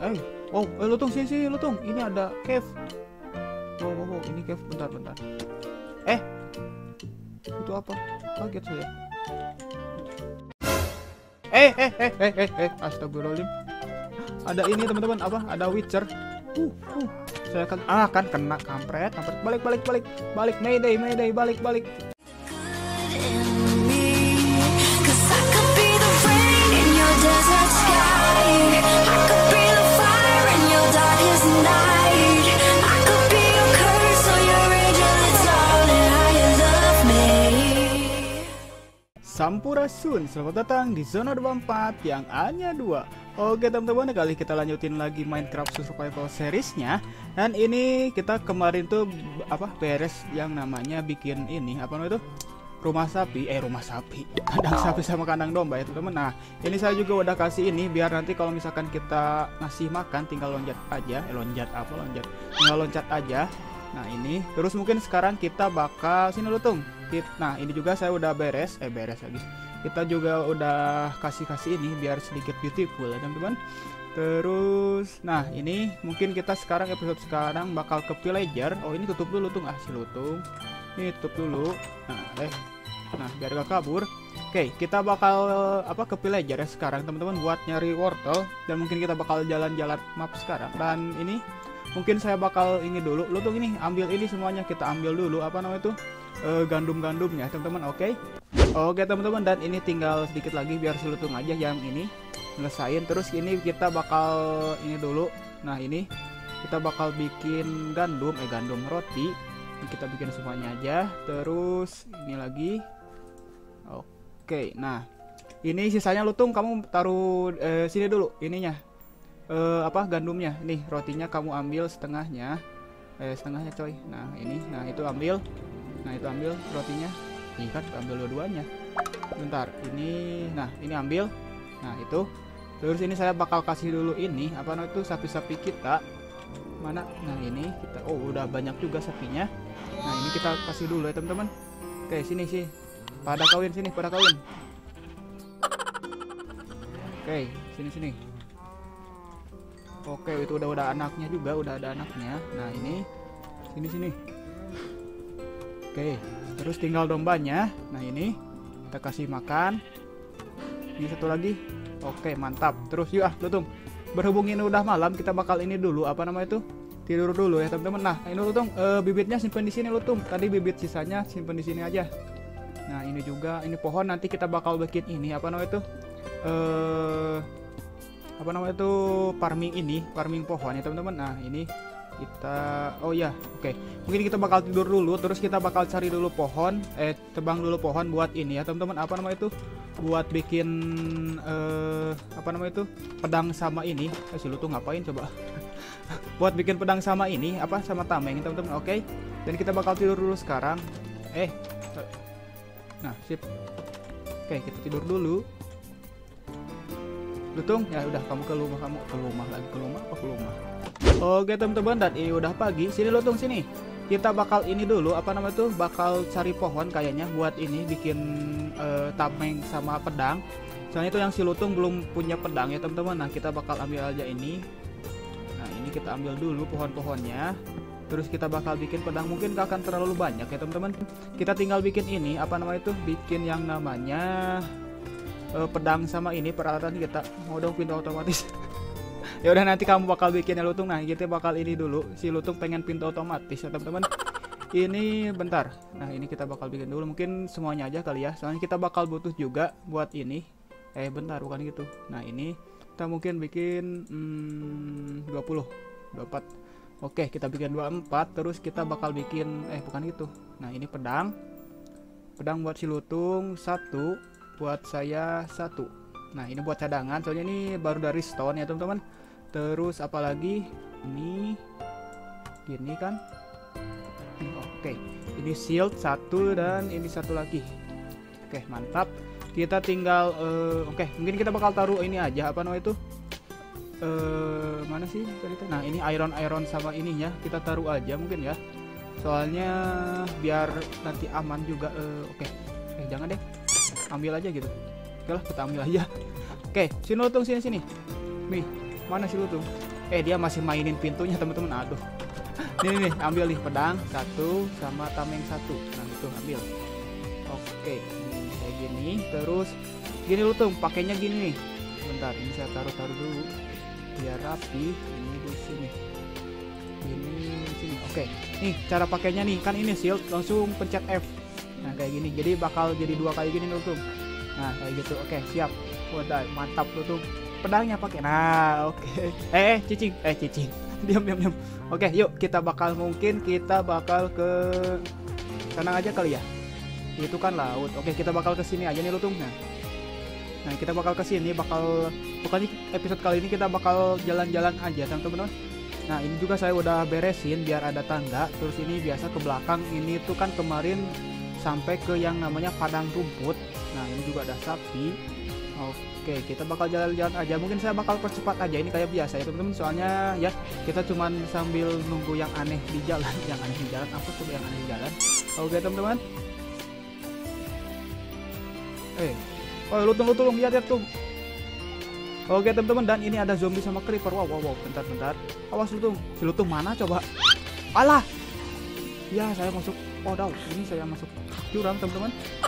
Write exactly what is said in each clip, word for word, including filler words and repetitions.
Eh, oh, eh, Lutung sini sini Lutung. Ini ada cave. Wow, wow, wow, ini cave. Bentar, bentar. Eh, itu apa? Kaget saya. Eh, eh, eh, eh, eh, eh, astagfirullahaladzim. Ada ini teman-teman, apa? Ada Witcher. Uh, uh. Saya akan, ah kan kena kampret, kampret. Balik, balik, balik, balik. Mayday, mayday, balik, balik. Sampurasun, selamat datang di Zona dua puluh empat yang hanya dua. Oke teman-teman, kali kita lanjutin lagi Minecraft Survival seriesnya. Dan ini kita kemarin tuh apa beres yang namanya bikin ini apa namanya tuh rumah sapi, eh rumah sapi, kandang sapi sama kandang domba ya teman-teman. Nah ini saya juga udah kasih ini biar nanti kalau misalkan kita ngasih makan tinggal loncat aja, eh loncat apa loncat, tinggal loncat aja. Nah ini terus mungkin sekarang kita bakal sini Lutung. Nah ini juga saya udah beres, eh beres lagi. Kita juga udah kasih-kasih ini biar sedikit beautiful ya teman-teman. Terus, nah ini mungkin kita sekarang episode sekarang bakal ke villager. Oh ini tutup dulu Lutung, ah si Lutung. Ini tutup dulu. Nah, eh, nah biar gak kabur. Oke, kita bakal apa ke villager ya sekarang teman-teman buat nyari wortel dan mungkin kita bakal jalan-jalan map sekarang. Dan ini mungkin saya bakal ini dulu. Lutung ini ambil ini semuanya kita ambil dulu apa namanya itu? Uh, gandum-gandumnya teman-teman. Oke okay? Oke okay, teman-teman, dan ini tinggal sedikit lagi biar si Lutung aja yang ini ngelesain. Terus ini kita bakal ini dulu. Nah ini kita bakal bikin gandum eh gandum roti. Ini kita bikin semuanya aja. Terus ini lagi. Oke okay, nah ini sisanya Lutung kamu taruh eh, sini dulu ininya eh, apa gandumnya. Nih rotinya kamu ambil setengahnya, eh setengahnya coy. Nah ini, nah itu ambil. Nah itu ambil rotinya. Nih kan ambil dua-duanya. Bentar ini, nah ini ambil. Nah itu. Terus ini saya bakal kasih dulu ini apa namanya itu sapi-sapi kita. Mana? Nah ini kita, oh udah banyak juga sapinya. Nah ini kita kasih dulu ya teman-teman. Oke sini sih. Pada kawin sini, pada kawin. Oke sini sini. Oke itu udah udah anaknya juga, udah ada anaknya. Nah ini sini sini. Oke, terus tinggal dombanya. Nah ini kita kasih makan. Ini satu lagi. Oke mantap. Terus yuk ah Lutung. Berhubung ini udah malam, kita bakal ini dulu apa namanya itu tidur dulu ya teman-teman. Nah ini Lutung e, bibitnya simpen di sini Lutung. Tadi bibit sisanya simpen di sini aja. Nah ini juga ini pohon nanti kita bakal bikin ini apa namanya itu e, apa namanya itu farming ini farming pohon ya teman-teman. Nah ini kita, oh ya oke okay. Mungkin kita bakal tidur dulu, terus kita bakal cari dulu pohon, eh tebang dulu pohon buat ini ya teman-teman apa namanya itu buat bikin eh, apa namanya itu pedang sama ini. Eh si Lutung ngapain coba buat bikin pedang sama ini apa sama tameng teman-teman. Oke okay. Dan kita bakal tidur dulu sekarang. Eh nah sip. Oke okay, kita tidur dulu Lutung ya udah kamu ke rumah, kamu ke rumah lagi ke rumah apa ke rumah. Oke teman-teman, dan ini udah pagi. Sini Lutung sini. Kita bakal ini dulu apa namanya tuh bakal cari pohon kayaknya buat ini bikin uh, tameng sama pedang. Soalnya itu yang si Lutung belum punya pedang ya teman-teman. Nah kita bakal ambil aja ini. Nah ini kita ambil dulu pohon-pohonnya. Terus kita bakal bikin pedang, mungkin gak akan terlalu banyak ya teman-teman. Kita tinggal bikin ini apa namanya tuh bikin yang namanya uh, pedang sama ini peralatan kita. Mau dong pintu otomatis. Ya udah nanti kamu bakal bikin ya Lutung. Nah kita bakal ini dulu. Si Lutung pengen pintu otomatis ya teman-teman. Ini bentar. Nah ini kita bakal bikin dulu. Mungkin semuanya aja kali ya. Soalnya kita bakal butuh juga buat ini. Eh bentar bukan gitu. Nah ini kita mungkin bikin hmm, dua puluh dua puluh empat. Oke kita bikin dua puluh empat. Terus kita bakal bikin eh bukan gitu. Nah ini pedang. Pedang buat si Lutung satu. Buat saya satu. Nah ini buat cadangan. Soalnya ini baru dari stone ya teman-teman. Terus apalagi ini gini kan. Oke ini shield satu dan ini satu lagi. Oke mantap. Kita tinggal uh, oke mungkin kita bakal taruh ini aja apa namanya itu uh, mana sih cerita. Nah ini iron iron sama ininya kita taruh aja mungkin ya. Soalnya biar nanti aman juga. uh, Oke eh jangan deh, ambil aja gitu. Oke lah kita ambil aja. Oke sini Lutung sini sini. Nih mana sih Lutung? Eh dia masih mainin pintunya teman-teman. Aduh. Nih nih ambil nih pedang satu sama tameng satu. Nah itu ambil. Oke ini kayak gini. Terus gini lu tuh pakainya gini nih. Bentar ini saya taruh-taruh dulu biar rapi. Ini di sini. Ini di sini. Oke. Nih cara pakainya nih kan ini shield langsung pencet F. Nah kayak gini. Jadi bakal jadi dua kali gini lu tuh. Nah kayak gitu. Oke siap. Wadah mantap lu tuh. Pedangnya pakai. Nah, oke. Okay. Eh, eh, cicing. Eh, cicing. Diam, diam, diam. Oke, okay, yuk kita bakal mungkin kita bakal ke sana aja kali ya. Itu kan laut. Oke, okay, kita bakal ke sini aja nih Lutung. Nah. Nah, kita bakal ke sini bakal pokoknya episode kali ini kita bakal jalan-jalan aja, teman-teman. Nah, ini juga saya udah beresin biar ada tangga. Terus ini biasa ke belakang. Ini tuh kan kemarin sampai ke yang namanya padang rumput. Nah, ini juga ada sapi. Oke, kita bakal jalan-jalan aja. Mungkin saya bakal percepat aja ini kayak biasa ya teman-teman. Soalnya ya kita cuman sambil nunggu yang aneh di jalan. Yang aneh di jalan apa tuh yang aneh di jalan? Oke teman-teman. Eh, oh lu tunggu tunggu lihat lihat tuh. Oke teman-teman dan ini ada zombie sama creeper. Wow wow wow. Bentar bentar. Awas Lutung. Si Lutung mana coba? Alah. Ya saya masuk. Oh dau. Ini saya masuk jurang teman-teman.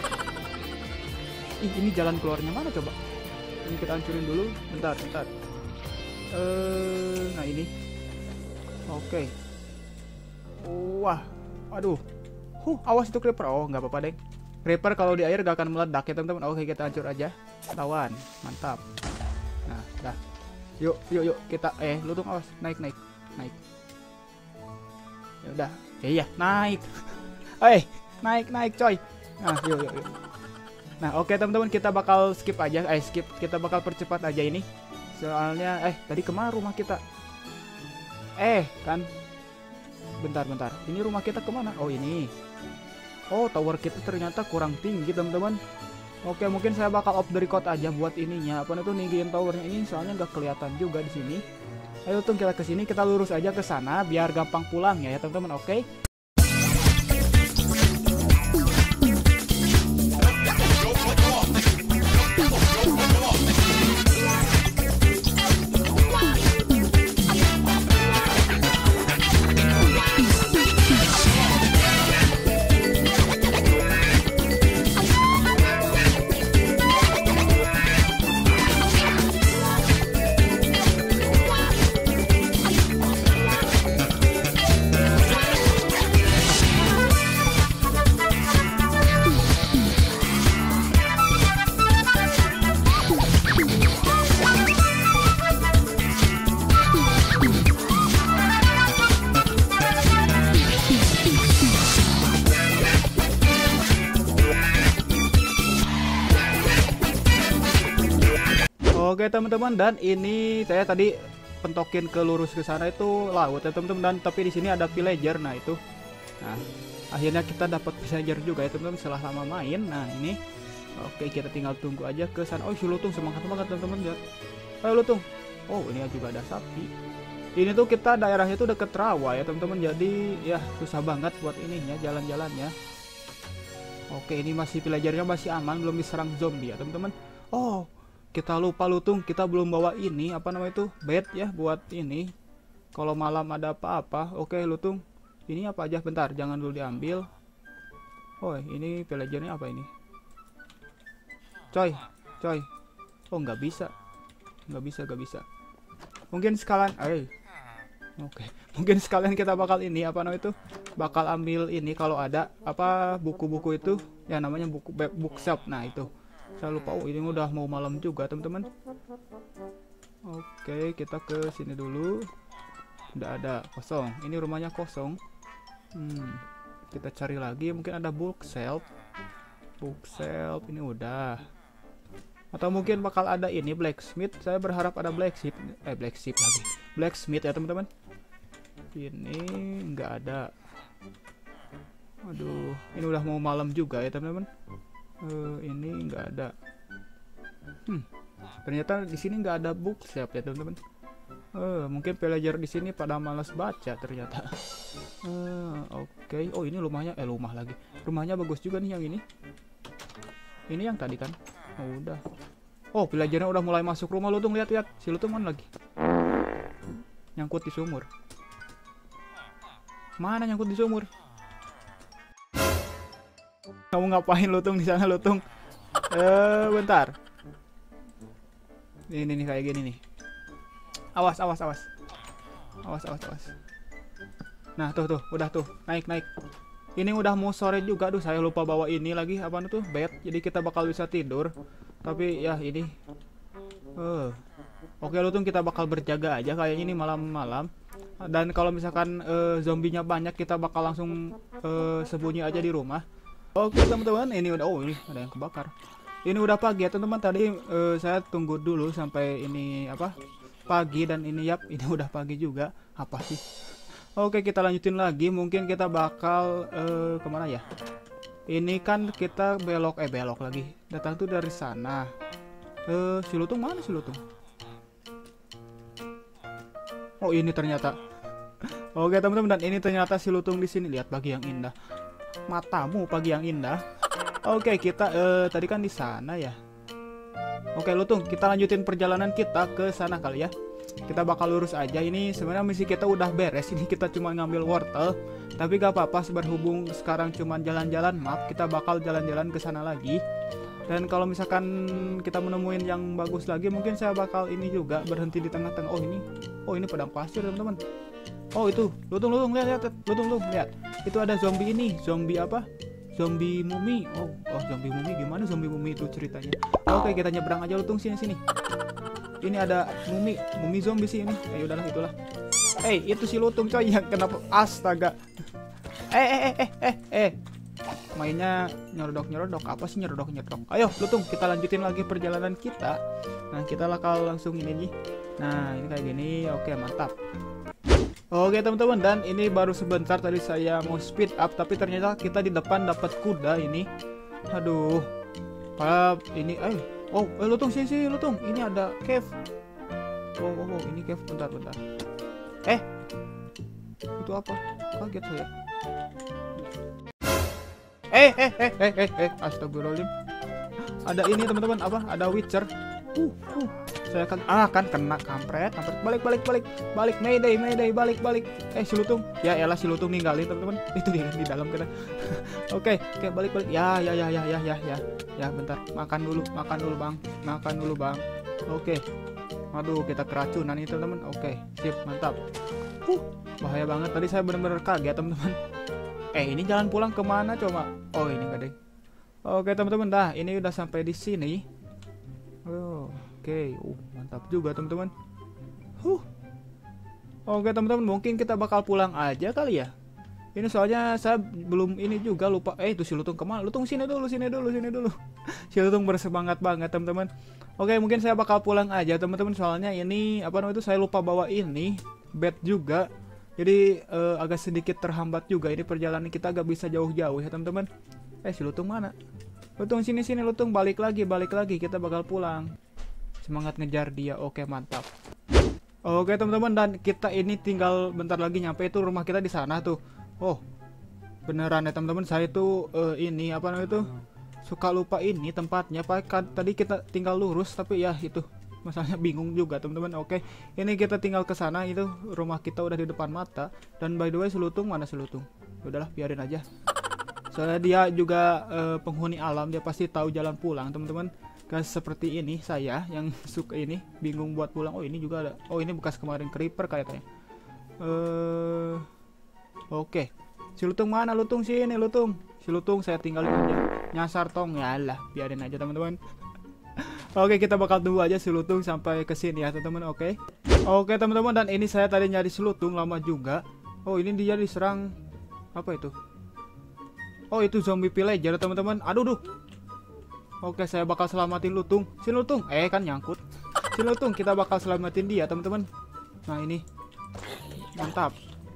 Ih, ini jalan keluarnya mana coba? Ini kita hancurin dulu. Bentar, bentar. Eh, nah ini. Oke. Wah, aduh. Huh, awas itu creeper. Oh, nggak apa-apa deh. Creeper kalau di air gak akan meledak ya teman-teman. Oke, kita hancur aja. Lawan, mantap. Nah, dah. Yuk, yuk, yuk. Kita, eh, lu tuh awas. Naik, naik, naik. Ya udah. Eh, iya, naik. Eh, naik, naik, coy. Nah, yuk, yuk, yuk. Nah oke okay, teman-teman kita bakal skip aja, eh skip kita bakal percepat aja ini. Soalnya eh tadi kemana rumah kita? Eh kan, bentar-bentar. Ini rumah kita kemana? Oh ini. Oh tower kita ternyata kurang tinggi teman-teman. Oke okay, mungkin saya bakal off the record aja buat ininya. Apa itu ninggiin towernya ini soalnya nggak kelihatan juga di sini. Ayo tuh kita ke sini kita lurus aja ke sana biar gampang pulang ya, ya teman-teman. Oke. Okay? Oke teman-teman dan ini saya tadi pentokin ke lurus ke sana itu laut ya teman-teman dan tapi di sini ada villager. Nah itu nah akhirnya kita dapat villager juga ya teman-teman setelah lama main. Nah ini oke kita tinggal tunggu aja ke sana. Oh si Lutung semangat banget teman-teman ya. Ayo Lutung. Oh ini juga ada sapi. Ini tuh kita daerahnya tuh deket rawa ya teman-teman. Jadi ya susah banget buat ininya jalan-jalannya. Oke ini masih villagernya masih aman belum diserang zombie ya teman-teman. Oh kita lupa Lutung, kita belum bawa ini apa namanya itu bed ya buat ini. Kalau malam ada apa-apa, oke Lutung. Ini apa aja? Bentar, jangan dulu diambil. Oh ini villagernya apa ini? Coy, coy. Oh nggak bisa, nggak bisa, nggak bisa. Mungkin sekalian, eh, oke. Mungkin sekalian kita bakal ini apa namanya itu? Bakal ambil ini kalau ada apa buku-buku itu, ya namanya buku bookshelf. Nah itu. Saya lupa, oh ini udah mau malam juga teman-teman. Oke kita ke sini dulu. Udah ada kosong. Ini rumahnya kosong. Hmm, kita cari lagi. Mungkin ada bookshelf. Bookshelf ini udah. Atau mungkin bakal ada ini blacksmith. Saya berharap ada blacksmith. Eh blacksmith lagi. Blacksmith ya teman-teman. Ini nggak ada. Aduh, ini udah mau malam juga ya teman-teman. Uh, ini enggak ada. Hmm, ternyata di sini nggak ada bookshelf ya teman-teman. Uh, mungkin villager di sini pada malas baca ternyata. Uh, Oke, okay. Oh ini rumahnya, eh rumah lagi. Rumahnya bagus juga nih yang ini. Ini yang tadi kan. Oh udah. Oh villagernya udah mulai masuk rumah Lutung, lihat-lihat. Si Lutung mana lagi? Nyangkut di sumur. Mana nyangkut di sumur? Kamu ngapain Lutung di sana Lutung? Eh, bentar. Ini nih kayak gini nih. Awas, awas, awas. Awas, awas, awas. Nah, tuh tuh, udah tuh, naik, naik. Ini udah mau sore juga, duh saya lupa bawa ini lagi, apa tuh, bed. Jadi kita bakal bisa tidur. Tapi ya ini. Uh. Oke Lutung, kita bakal berjaga aja kayaknya ini malam-malam. Dan kalau misalkan uh, zombinya banyak, kita bakal langsung uh, sembunyi aja di rumah. Oke teman-teman, ini udah, oh ini ada yang kebakar. Ini udah pagi ya teman-teman. Tadi uh, saya tunggu dulu sampai ini apa pagi, dan ini yap ini udah pagi juga. Apa sih? Oke, kita lanjutin lagi. Mungkin kita bakal uh, kemana ya? Ini kan kita belok eh belok lagi. Datang tuh dari sana. Eh, uh, si Lutung mana si Lutung? Oh ini ternyata. Oke teman-teman, dan ini ternyata si Lutung di sini. Lihat pagi yang indah. Matamu pagi yang indah. Oke, kita uh, tadi kan di sana ya. Oke Lutung, kita lanjutin perjalanan kita ke sana kali ya. Kita bakal lurus aja. Ini sebenarnya misi kita udah beres. Ini kita cuma ngambil wortel, tapi gak apa-apa. Berhubung sekarang cuma jalan-jalan, maaf, kita bakal jalan-jalan ke sana lagi. Dan kalau misalkan kita menemuin yang bagus lagi, mungkin saya bakal ini juga berhenti di tengah-tengah. Oh ini, oh ini padang pasir teman-teman. Oh itu, Lutung, Lutung lihat, lihat, Lutung, Lutung lihat. Itu ada zombie ini, zombie apa? Zombie mumi. Oh, oh zombie mumi, gimana zombie mumi itu ceritanya? Oke, kita nyebrang aja Lutung, sini sini. Ini ada mumi, mumi zombie sih ini. Eh udahlah itulah. Eh, itu si Lutung coy yang kenapa astaga. Eh eh eh eh eh eh. Mainnya nyerodok-nyerodok, apa sih nyerodok-nyerodok? Ayo Lutung, kita lanjutin lagi perjalanan kita. Nah, kita bakal langsung ini nih. Nah, ini kayak gini. Oke, mantap. Oke teman-teman, dan ini baru sebentar tadi saya mau speed up, tapi ternyata kita di depan dapat kuda ini. Aduh. Pak, ini eh oh, eh, Lutung sini sini Lutung. Ini ada cave. Oh, oh, oh, ini cave, bentar bentar. Eh. Itu apa? Kaget saya. Eh eh eh eh eh eh astagfirullahaladzim. Ada ini teman-teman, apa? Ada Witcher. Uh, uh. Saya kan ah kan kena kampret, kampret. Balik balik balik. Balik Mayday, Mayday, balik balik. Eh si Lutung. Ya elah si Lutung ninggalin teman-teman. Itu dia di dalam kita. Oke, oke balik balik. Ya ya ya ya ya ya ya. Ya bentar. Makan dulu, makan dulu, Bang. Makan dulu, Bang. Oke. Aduh, kita keracunan nih teman-teman. Oke, sip, mantap. Huh, bahaya banget. Tadi saya benar-benar kaget, teman-teman. Eh, ini jalan pulang kemana coba? Oh, ini enggak deh. Oke, teman-teman, dah ini udah sampai di sini. Oh, oke. Uh, mantap juga, teman-teman. Huh. Oke, teman-teman, mungkin kita bakal pulang aja kali ya. Ini soalnya saya belum ini juga lupa. Eh, itu si Lutung kemana? Lutung sini dulu, sini dulu, sini dulu. Si Lutung bersemangat banget, teman-teman. Oke, mungkin saya bakal pulang aja, teman-teman. Soalnya ini apa namanya itu saya lupa bawa ini bed juga. Jadi uh, agak sedikit terhambat juga ini perjalanan kita, agak bisa jauh-jauh ya teman-teman. Eh si Lutung mana? Lutung sini sini Lutung, balik lagi balik lagi, kita bakal pulang. Semangat ngejar dia. Oke mantap. Oke teman-teman, dan kita ini tinggal bentar lagi nyampe itu rumah kita di sana tuh. Oh beneran ya teman-teman, saya tuh uh, ini apa namanya itu suka lupa ini tempatnya. Pak kan tadi kita tinggal lurus tapi ya itu masalahnya bingung juga teman-teman. Oke, ini kita tinggal ke sana, itu rumah kita udah di depan mata. Dan by the way, si Lutung mana si Lutung? Udahlah, biarin aja. Soalnya dia juga uh, penghuni alam, dia pasti tahu jalan pulang, teman-teman. Gak seperti ini saya yang suka ini bingung buat pulang. Oh, ini juga ada. Oh, ini bekas kemarin creeper kayaknya. Eh, uh, oke. Okay. Si Lutung mana? Lutung sini, Lutung. Si Lutung saya tinggalin aja. Nyasar tong, yalah, biarin aja teman-teman. Oke, kita bakal tunggu aja si Lutung sampai ke sini ya teman-teman. Oke. Oke teman-teman, dan ini saya tadi nyari si Lutung lama juga. Oh, ini dia diserang apa itu? Oh, itu zombie villager teman-teman. Aduh duh. Oke, saya bakal selamatin Lutung. Si Lutung, eh kan nyangkut. Si Lutung, kita bakal selamatin dia teman-teman. Nah, ini. Mantap.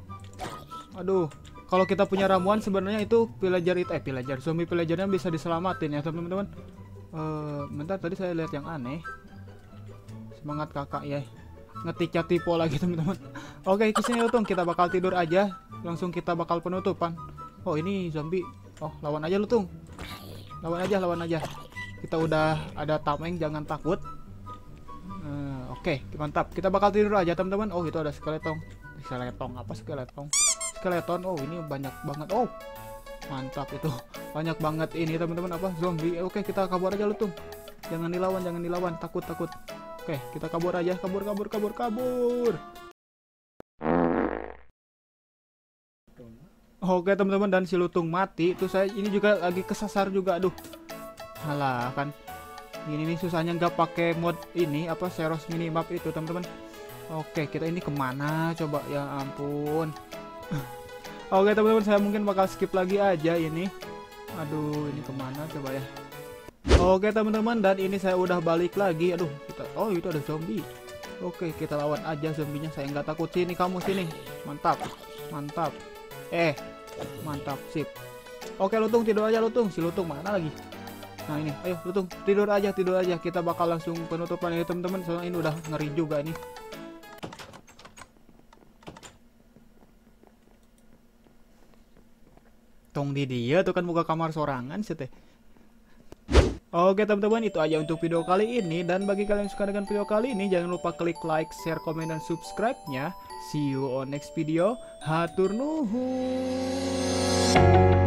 Aduh. Kalau kita punya ramuan sebenarnya itu villager itu eh villager zombie villagernya bisa diselamatin ya teman-teman. Uh, bentar, tadi saya lihat yang aneh. Semangat kakak ya. Ngetiknya tipe lagi teman-teman. Oke, kesini Lutung, kita bakal tidur aja. Langsung kita bakal penutupan. Oh ini zombie. Oh lawan aja Lutung. Lawan aja, lawan aja. Kita udah ada tameng, jangan takut. Uh, Oke, mantap. Kita bakal tidur aja, teman-teman. Oh, itu ada skeleton. Skeleton apa skeleton? Skeleton. Oh, ini banyak banget. Oh, mantap itu. Banyak banget ini, teman-teman. Apa? Zombie. Oke, kita kabur aja, Lutung. Jangan dilawan, jangan dilawan. Takut, takut. Oke, kita kabur aja. Kabur, kabur, kabur, kabur. Oke, teman-teman, dan si Lutung mati. Itu saya ini juga lagi kesasar juga. Aduh. Alah, kan. Ini nih susahnya nggak pakai mod ini apa Seros minimap itu, teman-teman. Oke, kita ini kemana coba, ya ampun. Oke, teman-teman, saya mungkin bakal skip lagi aja ini. Aduh, ini kemana coba ya. Oke, teman-teman, dan ini saya udah balik lagi. Aduh, kita oh itu ada zombie. Oke, kita lawan aja zombinya. Saya nggak takut. Sini kamu, sini. Mantap, mantap. Eh, mantap, sip. Oke, Lutung, tidur aja, Lutung. Si Lutung mana lagi? Nah ini, ayo Lutung, tidur aja, tidur aja. Kita bakal langsung penutupan ini, teman-teman. Soalnya ini udah ngeri juga nih. Tong di dia tuh kan buka kamar sorangan sih teh. Oke, teman-teman, itu aja untuk video kali ini. Dan bagi kalian yang suka dengan video kali ini, jangan lupa klik like, share, komen, dan subscribe-nya. See you on next video. Hatur nuhun.